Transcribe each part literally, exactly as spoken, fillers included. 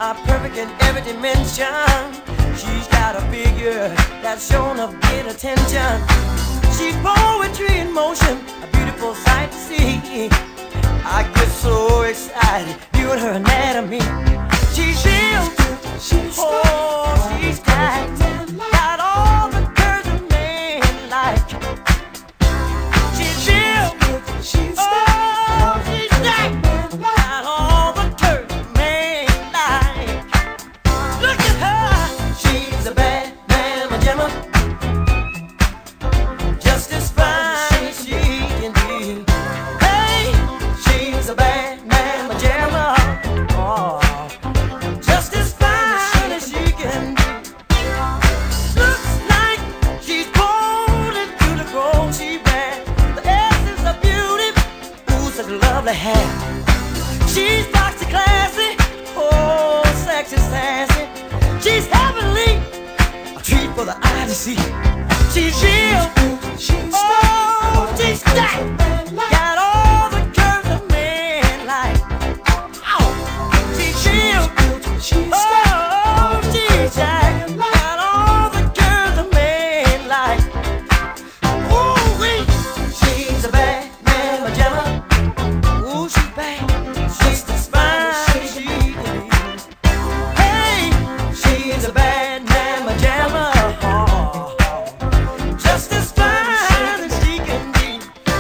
are perfect in every dimension. She's got a figure that's shown of great attention. She's poetry in motion, a beautiful sight to see. I get so excited viewing her anatomy. She's real, she's oh, she's tight, got all the curves a man like. She's real, she's oh, she's tight, got all the curves a man like. Look at her, she's a bad mamma jamma, just as fine as she can be. Hey, she's a bad mamma jamma, oh, just as fine as she can be. Looks like she's born into the grown she bad. The essence of beauty, ooh, such lovely hair. She's foxy classy, oh, sexy sassy. She's heavenly, a treat for the eye to see. She's real, oh, she's stacked, got all the curves a man like. Oh, she's real, oh, she's stacked, got all the curves a man like. Ooh, wee, she's a bad mamma jamma. Ooh, she's bad, she's as fine as she can be. Hey, she's a bad mamma jamma, oh, just as fine as she can be.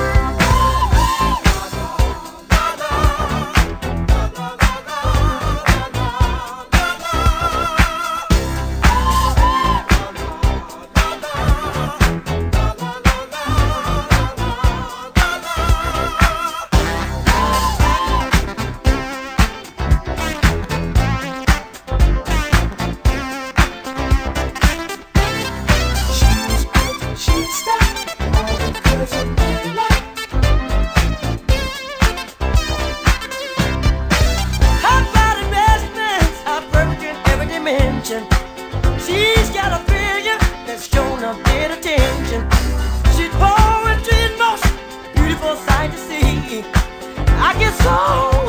She's got a figure that's shown a bit of attention. She's poetry in motion, beautiful sight to see. I get so